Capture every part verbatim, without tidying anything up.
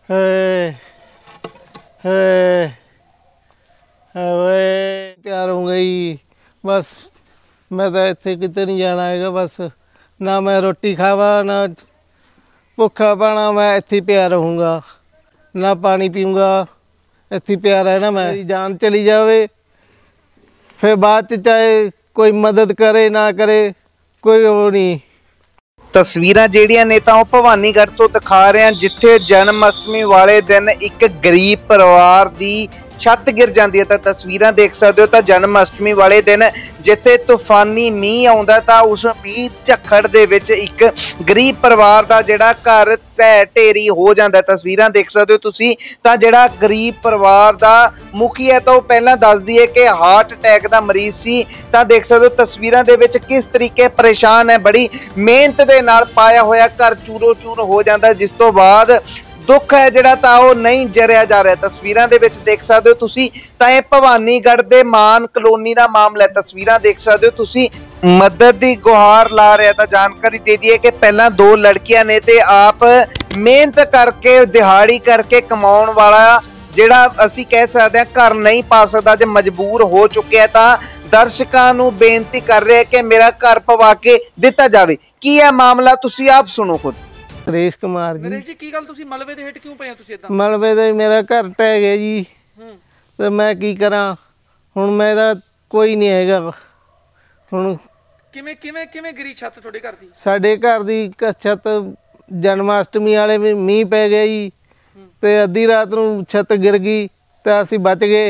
प्यार हो गई बस। मैं तो इत्थे किते नहीं जाना है बस। ना मैं रोटी खावा ना भुखा पाना, मैं इत्थे प्यार रहूँगा। ना पानी पीऊँगा, इत्थे प्यार है ना। मैं जान चली जावे फिर बाद च चाहे कोई मदद करे ना करे कोई वो नहीं। तस्वीरां ਜਿਹੜੀਆਂ ਨੇ ਤਾਂ ਉਹ ਭਵਾਨੀਗੜ੍ਹ ਤੋਂ ਦਿਖਾ ਰਹੇ ਹਨ ਜਿੱਥੇ ਜਨਮ ਅਸ਼ਟਮੀ ਵਾਲੇ ਦਿਨ ਇੱਕ ਗਰੀਬ ਪਰਿਵਾਰ ਦੀ ਛੱਤ ਗਿਰ ਜਾਂਦੀ ਹੈ। ਤਾਂ ਤਸਵੀਰਾਂ ਦੇਖ ਸਕਦੇ ਹੋ ਤਾਂ ਜਨਮ ਅਸ਼ਟਮੀ ਵਾਲੇ ਦਿਨ ਜਿੱਥੇ ਤੂਫਾਨੀ ਮੀਂਹ ਆਉਂਦਾ ਤਾਂ ਉਸ ਮੀਂਹ ਝੱਖੜ ਦੇ ਵਿੱਚ ਇੱਕ ਗਰੀਬ ਪਰਿਵਾਰ ਦਾ ਜਿਹੜਾ ਘਰ ਢਹਿ ਢੇਰੀ ਹੋ ਜਾਂਦਾ। ਤਸਵੀਰਾਂ ਦੇਖ ਸਕਦੇ ਹੋ ਤੁਸੀਂ ਤਾਂ ਜਿਹੜਾ ਗਰੀਬ ਪਰਿਵਾਰ ਦਾ ਮੁਖੀ ਹੈ ਤਾਂ ਉਹ ਪਹਿਲਾਂ ਦੱਸ ਦਈਏ ਕਿ ਹਾਰਟ ਅਟੈਕ ਦਾ ਮਰੀਜ਼ ਸੀ। ਤਾਂ ਦੇਖ ਸਕਦੇ ਹੋ ਤਸਵੀਰਾਂ ਦੇ ਵਿੱਚ ਕਿਸ ਤਰੀਕੇ ਪਰੇਸ਼ਾਨ ਹੈ, ਬੜੀ ਮਿਹਨਤ ਦੇ ਨਾਲ ਪਾਇਆ ਹੋਇਆ ਘਰ ਚੂਰੋ ਚੂਰ ਹੋ ਜਾਂਦਾ ਜਿਸ ਤੋਂ ਬਾਅਦ दुख है जिहड़ा तां ओह नहीं जरिया जा रहा। तस्वीरां दे विच देख सकदे हो तुसीं तां इह भवानीगढ़ दे मान कलोनी दा मामला है। तस्वीरां देख सकदे हो तुसीं मदद दी गुहार ला रहा। तां जानकारी दे दईए कि पहलां दो लड़कियां ने ते आप मेहनत करके दिहाड़ी करके कमाउण वाला जिहड़ा असीं कह सकदे हां घर नहीं पा सकदा जे मजबूर हो चुके तां दर्शकां नूं बेनती कर रहे कि मेरा घर पवा के दिता जावे। की है मामला तुसीं आप सुनो खुद। नरेश कुमार जी। नरेश जी की गल तुसी मलबे दे हेठ क्यों पए हो तुसी इदां? मलबे दे मेरा घर टह गया जी ते मैं की करा हुण। मेरा कोई नहीं हैगा हुण। किवें किवें किवें गिरी छत तुहाडे घर दी? साडे घर दी छत जन्माष्टमी वाले मींह पै गया जी ते अद्धी रात नूं छत गिर गई ते असीं बच गए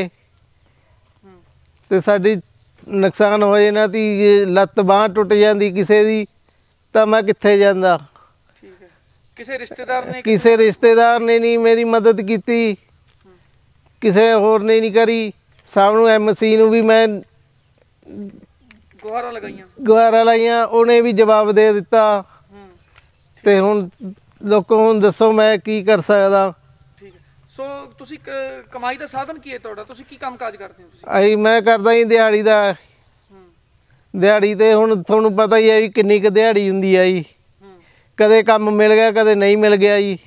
ते साडी नुकसान हो जाना ती लत्त बांह टुट जांदी किसे दी तां मैं कित्थे जांदा। किसी रिश्तेदार ने किसी रिश्तेदार ने नहीं मेरी मदद की, किसी होर ने नहीं करी। सब नूं एम सी नूं भी मैं गुहारां लगाईयां गुहारां लाईयां उन्हें भी जवाब दे दिता ते हुण लोगों हुण दसो मैं की कर सकदा। ठीक है। सो तुसी कमाई दा साधन की है तुहाडा? तुसी की काम काज करदे हो तुसी? आई मैं करदा जी दिहाड़ी दा। दिहाड़ी ते हुण तुहानूं पता ही है भी किन्नी क दिहाड़ी हुंदी है जी। कदे काम मिल गया कदे नहीं मिल गया जी।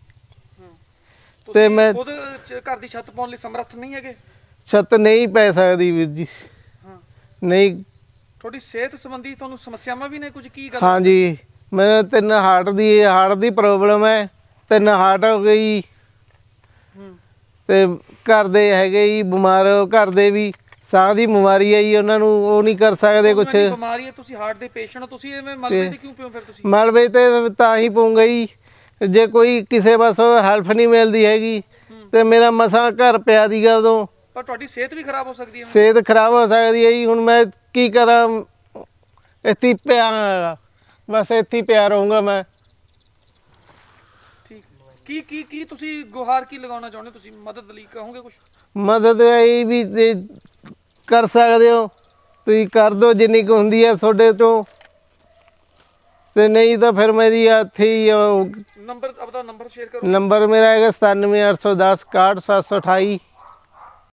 ते मैं खुद घर दी छत पाउण लई समर्थ नहीं हैगे? छत नहीं पै सकदी वीर जी। हाँ नहीं। थोड़ी सेहत संबंधी तुहानूं समस्यावां भी ने कुछ? की गल? हाँ जी मैं तीन हार्ट दी हार्ट दी प्रॉब्लम है। तीन हार्ट हो गई ते घर दे हैगे जी बीमार। घर दे भी ਸਾਹ ਦੀ ਬਿਮਾਰੀ ਹੈ ਜੀ ਉਹਨਾਂ ਨੂੰ ਉਹ ਨਹੀਂ ਕਰ ਸਕਦੇ ਕੁਛ। ਬਿਮਾਰੀ ਹੈ ਤੁਸੀਂ ਹਾਰਟ ਦੇ ਪੇਸ਼ੈਂਟ ਹੋ ਤੁਸੀਂ ਐਵੇਂ ਮਲਬੇ ਤੇ ਕਿਉਂ ਪਿਓ ਫਿਰ ਤੁਸੀਂ? ਮਲਬੇ ਤੇ ਤਾਂ ਹੀ ਪਊਂਗਾ ਜੀ ਜੇ ਕੋਈ ਕਿਸੇ ਪਾਸੋਂ ਹੈਲਪ ਨਹੀਂ ਮਿਲਦੀ ਹੈਗੀ ਤੇ ਮੇਰਾ ਮਸਾਂ ਘਰ ਪਿਆ ਦੀਗਾ ਉਦੋਂ। ਪਰ ਤੁਹਾਡੀ ਸਿਹਤ ਵੀ ਖਰਾਬ ਹੋ ਸਕਦੀ ਹੈ। ਸਿਹਤ ਖਰਾਬ ਹੋ ਸਕਦੀ ਹੈ ਜੀ। ਹੁਣ ਮੈਂ ਕੀ ਕਰਾਂ ਇੱਥੇ ਪਿਆ ਬਸ ਇੱਥੇ ਪਿਆ ਰਹੂੰਗਾ ਮੈਂ। ਠੀਕ। ਕੀ ਕੀ ਕੀ ਤੁਸੀਂ ਗੁਹਾਰ ਕੀ ਲਗਾਉਣਾ ਚਾਹੁੰਦੇ ਤੁਸੀਂ ਮਦਦ ਲਈ ਕਹੋਗੇ ਕੁਝ? ਮਦਦ ਇਹ ਵੀ कर सकते हो तुम कर दो जिन्नी क हुंदी है थोड़े चो ते नहीं तो फिर मेरी इत्थे ही नंबर अपना नंबर शेयर करो। नंबर मेरा है सतानवे अठ सौ दस इकाहठ सात सौ अठाई।